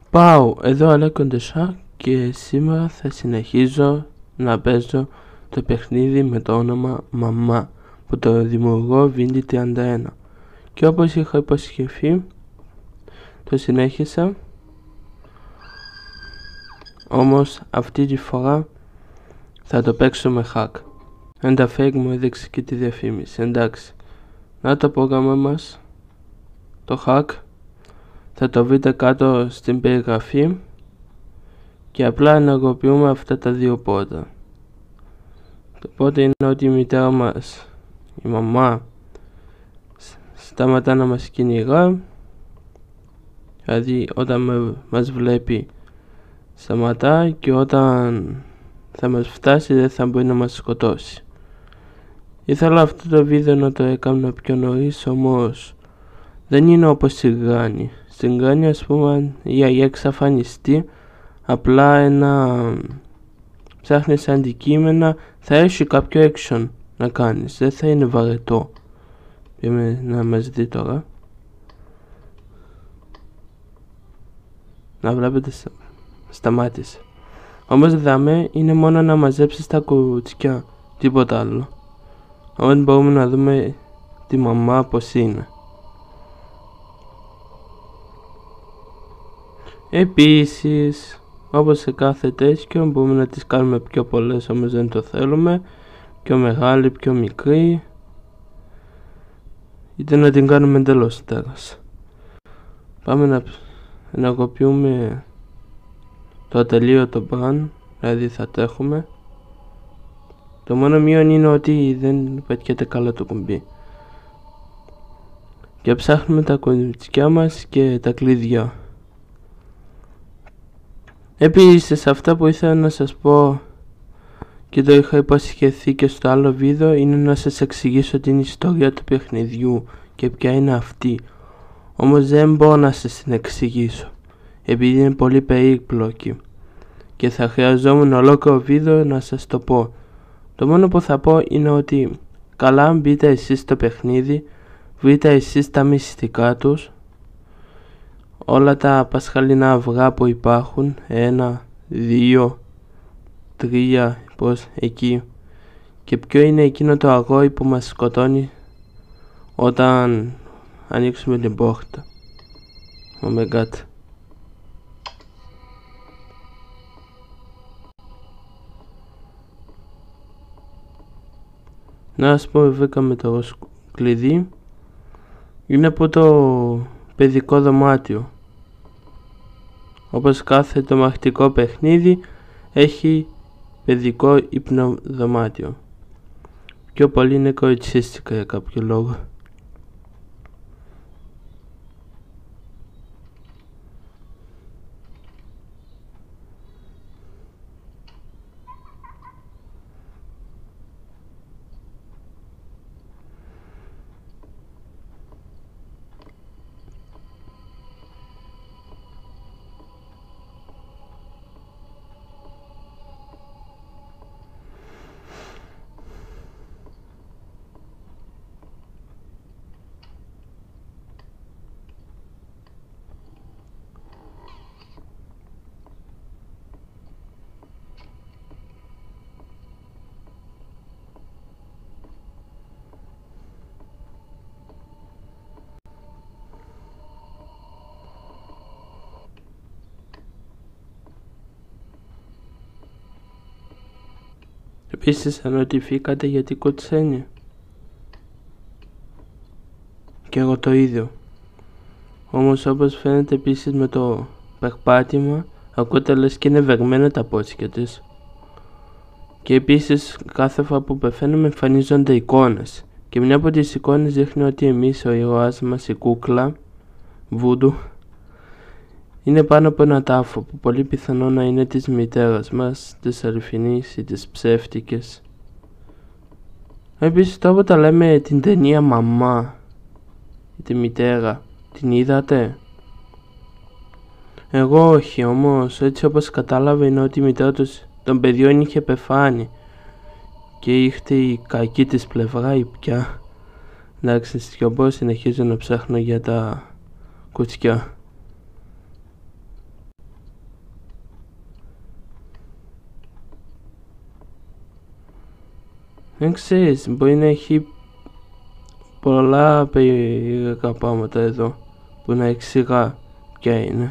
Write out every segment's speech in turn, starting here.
Πάω, εδώ Αλέκοντεσά και σήμερα θα συνεχίζω να παίζω το παιχνίδι με το όνομα Μαμά που το δημιουργώ Vindy31 και όπως είχα υποσχεθεί το συνέχισα, όμως αυτή τη φορά θα το παίξω με hack. Εν τα fake μου έδειξε και τη διαφήμιση, εντάξει. Να το πρόγραμμα μας, το hack, θα το βρείτε κάτω στην περιγραφή και απλά ενεργοποιούμε αυτά τα δύο πόρτα. Το πρώτο είναι ότι η μητέρα μας, η μαμά, σταματά να μας κυνηγά, δηλαδή όταν μας βλέπει σταματά και όταν θα μας φτάσει δεν θα μπορεί να μας σκοτώσει. Ήθελα αυτό το βίντεο να το έκανα πιο νωρίς, όμως δεν είναι όπως στην Granny. Στην Granny, ας πούμε, η γιαγιά εξαφανιστεί, απλά ψάχνεις αντικείμενα, θα έχει κάποιο action να κάνεις, δεν θα είναι βαρετό. Πήγαμε να μας δει τώρα. Να βλέπετε, σταμάτησε. Όμως δάμε είναι μόνο να μαζέψεις τα κουτσιά, τίποτα άλλο. Όμως μπορούμε να δούμε τη μαμά πως είναι. Επίσης, όπως σε κάθε τέτοιο μπορούμε να τις κάνουμε πιο πολλές, όμως δεν το θέλουμε. Πιο μεγάλη, πιο μικρή, είτε να την κάνουμε εντελώς τέρας. Πάμε να ενεργοποιούμε το ατελείωτο brand, δηλαδή θα τρέχουμε. Το μόνο μείον είναι ότι δεν πετιέται καλά το κουμπί. Και ψάχνουμε τα κουτσιά μας και τα κλειδιά. Επίσης, αυτά που ήθελα να σας πω και το είχα υποσχεθεί και στο άλλο βίντεο είναι να σας εξηγήσω την ιστορία του παιχνιδιού και ποια είναι αυτή. Όμως δεν μπορώ να σας την εξηγήσω επειδή είναι πολύ περίπλοκη και θα χρειαζόμουν ολόκληρο βίντεο να σας το πω. Το μόνο που θα πω είναι ότι καλά μπείτε εσείς στο παιχνίδι, βρείτε εσείς τα μυστικά τους, όλα τα πασχαλινά αυγά που υπάρχουν, 1, 2, 3, πως εκεί, και ποιο είναι εκείνο το αγόρι που μας σκοτώνει όταν ανοίξουμε την πόρτα. Oh my god. Να ας πούμε βρήκαμε το κλειδί, είναι από το παιδικό δωμάτιο. Όπως κάθε τρομακτικό παιχνίδι έχει παιδικό υπνοδωμάτιο. Πιο πολύ είναι κοριτσίστικα για κάποιο λόγο. Επίσης αναρωτηθήκατε γιατί κοτσένει. Και εγώ το ίδιο. Όμως όπως φαίνεται επίσης με το περπάτημα ακούτε λες και είναι βεγμένα τα πότσια της. Και επίσης κάθε φορά που πεθαίνουμε εμφανίζονται εικόνες. Και μια από τις εικόνες δείχνει ότι εμείς, ο ήρωας μας, η κούκλα Βούντου, είναι πάνω από ένα τάφο που πολύ πιθανό να είναι της μητέρας μας, της αληθινής ή της ψεύτικης. Επίσης τώρα τα λέμε την ταινία Μαμά, τη μητέρα, την είδατε? Εγώ όχι, όμως έτσι όπως κατάλαβα είναι ότι η μητέρα των παιδιών είχε πεθάνει και ήρθε η κακή της πλευρά ή πια. Εντάξει, σιωπώ, συνεχίζω να ψάχνω για τα κουτσιά. Δεν ξέρεις, μπορεί να έχει πολλά περίεργα πράγματα εδώ που να εξηγά ποια είναι.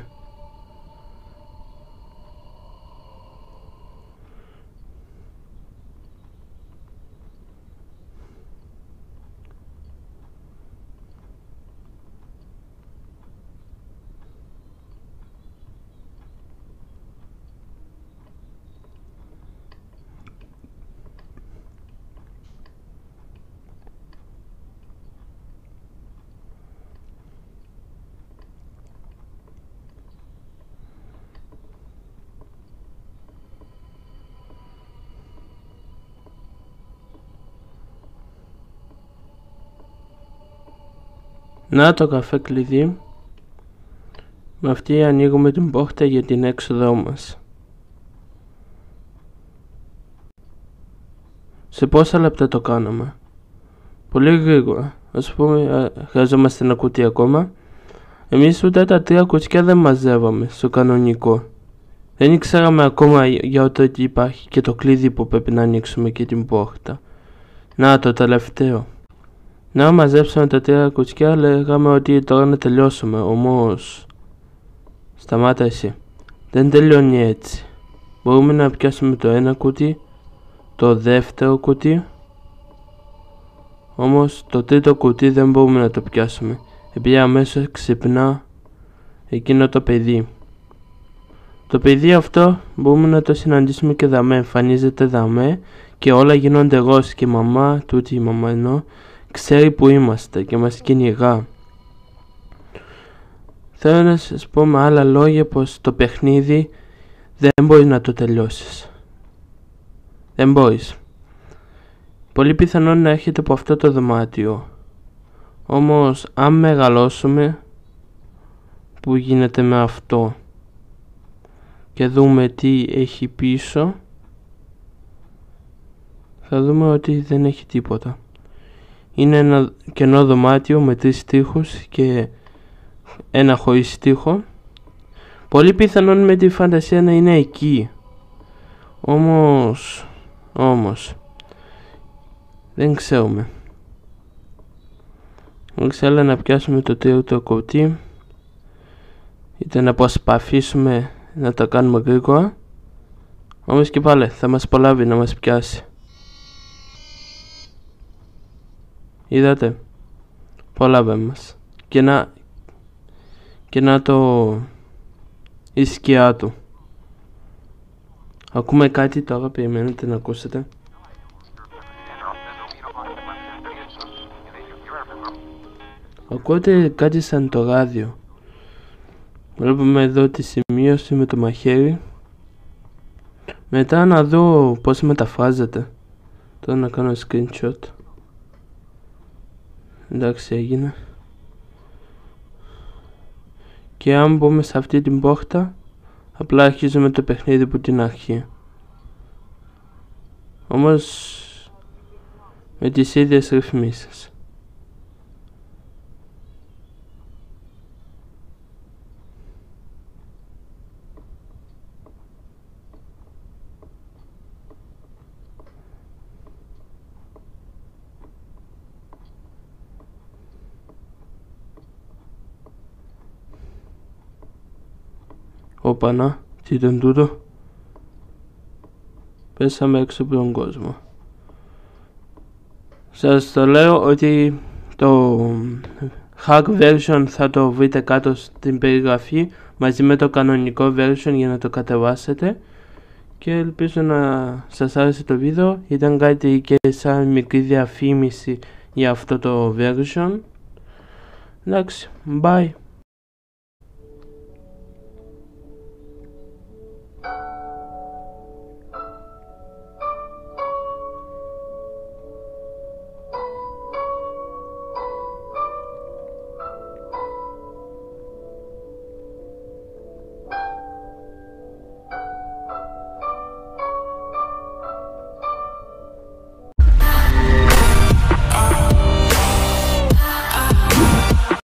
Να το καφέ κλειδί. Με αυτή ανοίγουμε την πόρτα για την έξοδό μας. Σε πόσα λεπτά το κάναμε? Πολύ γρήγορα. Ας πούμε, χρειαζόμαστε ένα κουτί ακόμα. Εμείς ούτε τα 3 κουτιά δεν μαζεύαμε στο κανονικό. Δεν ήξεραμε ακόμα για το ότι υπάρχει και το κλειδί που πρέπει να ανοίξουμε και την πόρτα. Να το τελευταίο. Να μαζέψαμε τα 3 κουτιά, λέγαμε ότι τώρα να τελειώσουμε. Όμως σταμάτα εσύ. Δεν τελειώνει έτσι. Μπορούμε να πιάσουμε το ένα κουτί, το δεύτερο κουτί. Όμως το τρίτο κουτί δεν μπορούμε να το πιάσουμε, επειδή αμέσως ξυπνά εκείνο το παιδί. Το παιδί αυτό μπορούμε να το συναντήσουμε και δαμέ, εμφανίζεται δαμέ και όλα γίνονται ροζ και η μαμά, τούτη η μαμά εννοώ, ξέρει που είμαστε και μας κυνηγά. Θέλω να σας πω με άλλα λόγια πως το παιχνίδι δεν μπορείς να το τελειώσεις. Δεν μπορείς. Πολύ πιθανόν να έρχεται από αυτό το δωμάτιο. Όμως αν μεγαλώσουμε, που γίνεται με αυτό και δούμε τι έχει πίσω, θα δούμε ότι δεν έχει τίποτα. Είναι ένα κενό δωμάτιο με 3 τοίχους και ένα χωρίς τοίχο. Πολύ πιθανόν με τη φαντασία να είναι εκεί. Όμως δεν ξέρουμε. Δεν ξέρω να πιάσουμε το τρίτο κουτί, είτε να προσπαθήσουμε να το κάνουμε γρήγορα. Όμως και πάλι θα μας προλάβει να μας πιάσει. Είδατε, προλάβε μας. Και να το η σκιά του. Ακούμε κάτι τώρα, περιμένετε να ακούσετε. Ακούτε κάτι σαν το ράδιο. Βλέπουμε εδώ τη σημείωση με το μαχαίρι. Μετά να δω πώς μεταφράζεται. Τώρα να κάνω screenshot. Εντάξει, έγινε. Και αν μπούμε σε αυτή την πόρτα, απλά αρχίζουμε το παιχνίδι από την αρχή. Όμως με τις ίδιες ρυθμίσεις. Οπανά, τι ήταν τούτο? Πέσαμε έξω από τον κόσμο. Σας το λέω ότι το hack version θα το βρείτε κάτω στην περιγραφή μαζί με το κανονικό version για να το κατεβάσετε. Και ελπίζω να σας άρεσε το βίντεο. Ήταν κάτι και σαν μικρή διαφήμιση για αυτό το version. Εντάξει, bye.